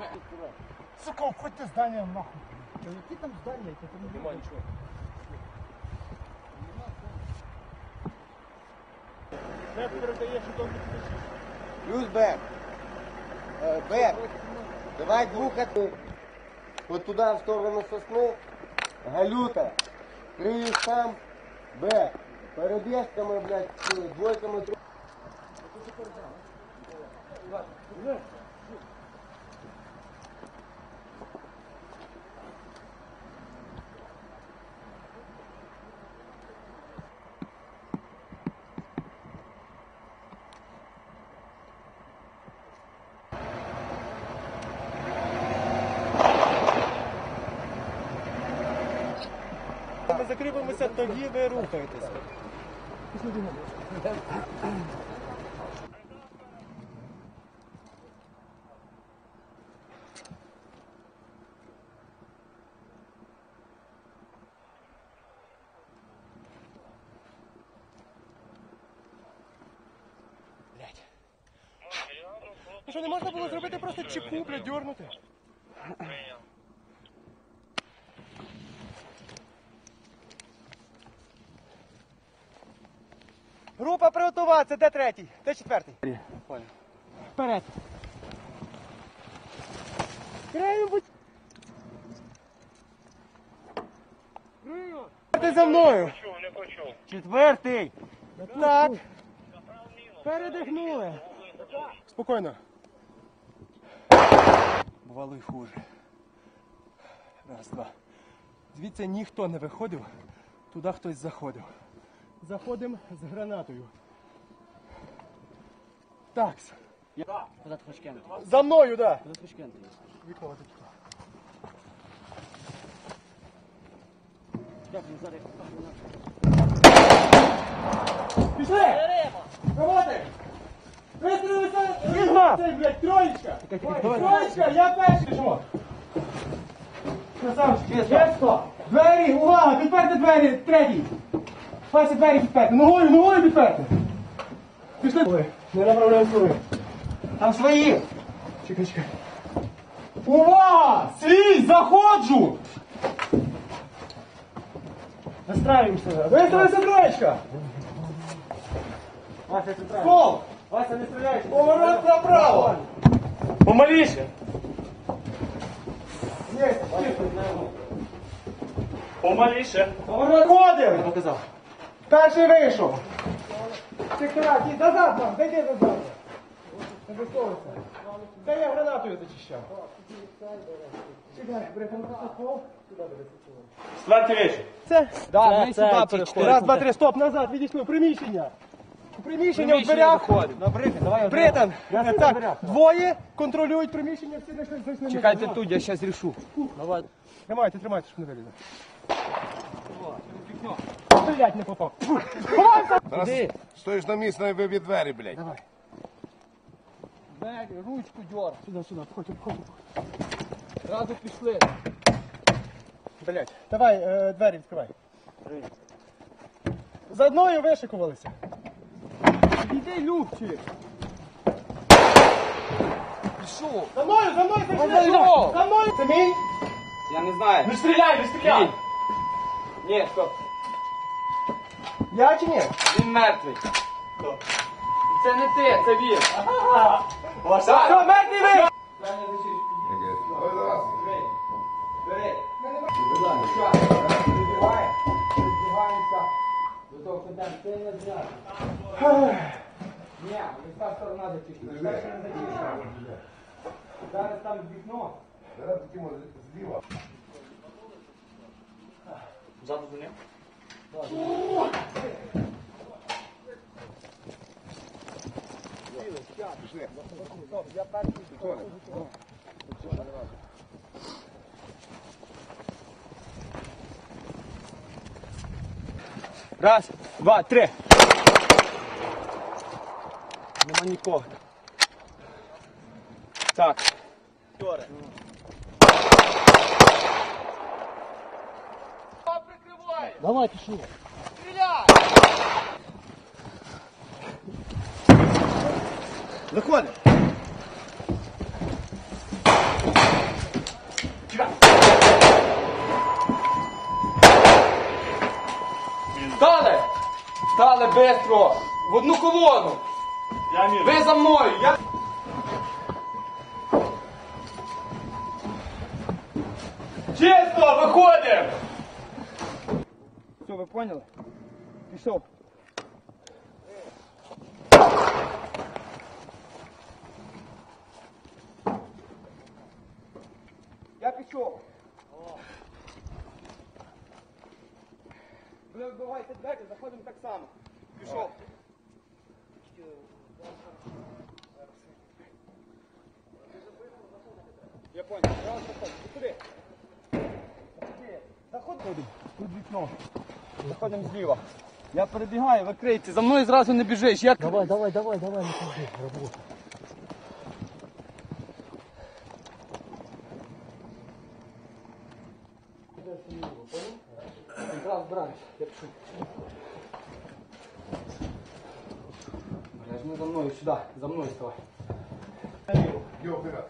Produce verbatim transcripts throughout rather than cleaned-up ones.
Сука, уходьте здання нахуй. Та які там здання? Та там нема нічого. Це передає, що там не включиш. Плюс Б. Б. Давай двух от... Вот туда, в сторону сосны. Галюта. Криешь там. Б. Перебежками, блядь, двойками. Ми закріпимося, тоді ви рухаєтеся. Блядь. Ну що, не можна було зробити просто чеку, блядь, дьорнути? Група приготуватися, де третій? Де четвертий? Вперед. Краєм будь. Ти за мною. Четвертий. Так. Передихнули. Спокійно. Бувало і хуже. Раз, два. Звідси ніхто не виходив, туди хтось заходив. Заходимо з гранатою. Такс. Куди ти хочеш кинути? За мною, да. Куди ти хочеш кинути? Вікно отак. Як він зараз? Пішли! Роботи! Вистрілися! Візьма! Цей, блядь, троєчка! Троєчка, я перший пішов! Красавчик, чесно! Двері, увага, підперти двері, третій! Пасі двері підперти, ногою, ногою підперти! Пішли! Не направляємо сили. Там свої! Чекай, чекай. Увага! Свій, заходжу! Настраюємося. Вистрілися, троєчка! Вася, ти правильно. Стол! Вася, не стріляйся. Поворот направо! Помаліше! Є, помаліше. Поворот ходив! Показав. Перший вийшов. Сектора, ті, назад вам, дайте назад. Не висовуйся. Та я гранатою зачищав. Чекай, бери, там пол. Слати речі. Це? Да, Це, ми це, сюди ті переходимо. чотири. Раз, два, три, стоп, назад, відійшли, в приміщення. У приміщення, в дверях. На Британ, давай. Британ, е, так, двоє контролюють приміщення, всі зайшли, зайшли. Чекайте тут, я зараз рішу. Давай. Тримайте, тримайте, щоб не вилізе. Стрілять не попав. Зараз стоїш на місці, не виб'є двері, блядь. Давай. Двері, ручку дьор. Сюди, сюди, входь, входь. Зразу пішли. Блять. Давай, е, двері відкривай. За одною вишикувалися. Іди, Любчик. Пішов. За мною, за мною, за мною. мною. За мною. Це мій? Я не знаю. Не стріляй, не стріляй. Ні, стоп. Я чи ні? Він мертвий. Це не ти, це він. Все, мертвий ви! Бери. Збігай. Збігаємося. До того, що там це не зняти. Ні, ось та сторона зачищена. Перше не зачищена. Зараз там вікно. Зараз Тімо зліва. Ззаду до них. Пішли. Раз, два, три. Нема нікого. Так. Давай, пішли. Стріляй! Заходимо. Стали бистро! В одну колону! Я мір. Ви за мною! Я... Чисто, виходимо! Все, ви поняли? Пішов. Я пішов. Ви вбивайте двері, заходимо так само. Пішов. Я понял. Раз, заходимо. Сюди. Заходимо. Тут вікно. Заходимо зліва. Я перебігаю, ви крийте. За мною зразу не біжиш. Я... Давай, давай, давай, давай, не ходи, робота. Якраз бранч. Я пишу. Жми за мною сюди. За мною ставай. Йо, вперед.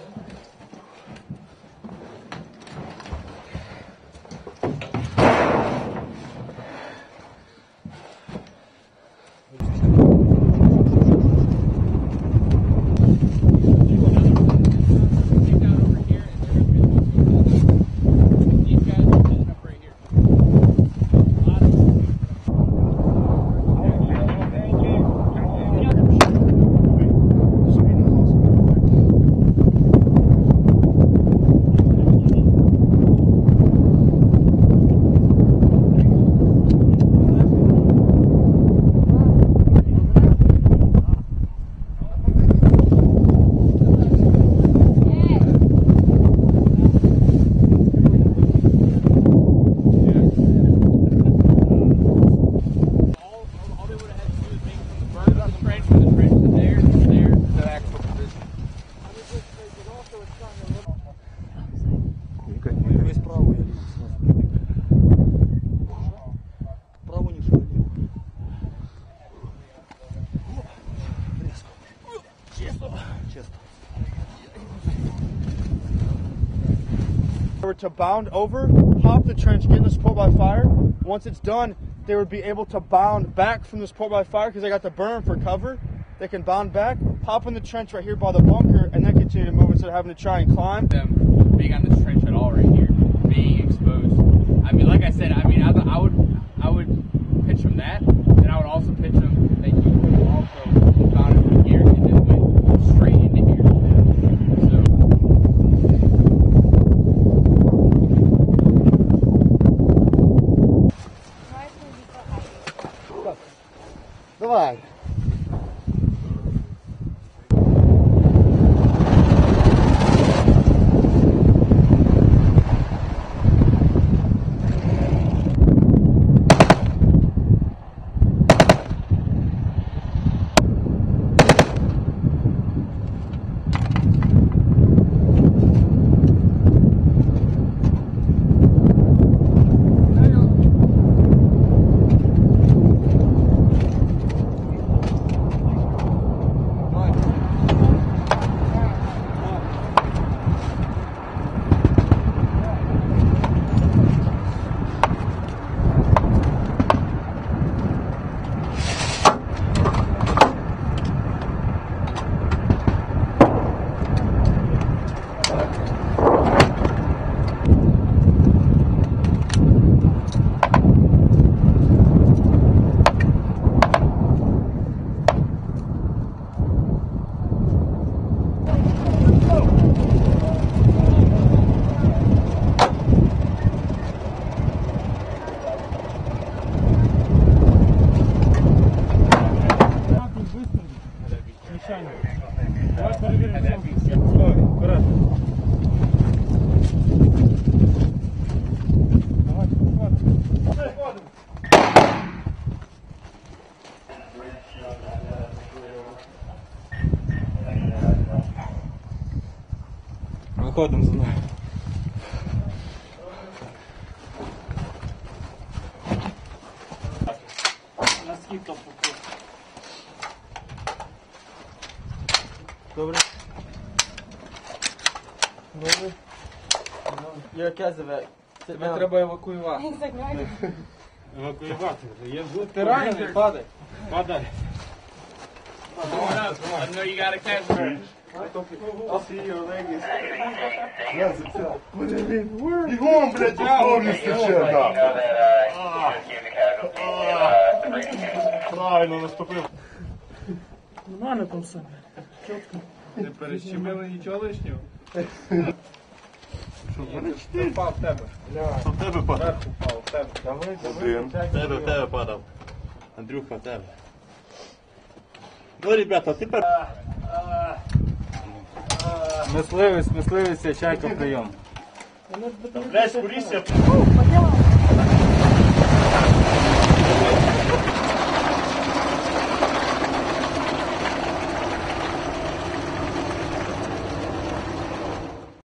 To bound over, hop the trench, get in the support by fire. Once it's done, they would be able to bound back from the support by fire because they got the berm for cover. They can bound back, hop in the trench right here by the bunker, and then continue to move instead of having to try and climb. Them being on this trench at all right here, being exposed. I mean, like I said, I mean, I, I would, I would pitch them that, and I would also pitch them that you could also bound it from here and then went straight into here. So. Давай. Виходимо за мною. Наскільки покрив? Добре. Добре. Яке зове? Тебе треба евакуювати. Евакуювати. Є звук. Ти ранений, падай. Падай. Going up. Let them know you got a catch. Бігом, блядь, повністю ще, да. Правильно наступив. Нормально там все. Не перещемили нічого лишнього. Впав в тебе. В тебе падав. Впав в тебе. Один. В тебе, в тебе падав. Андрюха, в тебе. Ну, ребята, тепер... Мисливець, мисливець, чайка прийом. Блядь, скоріше.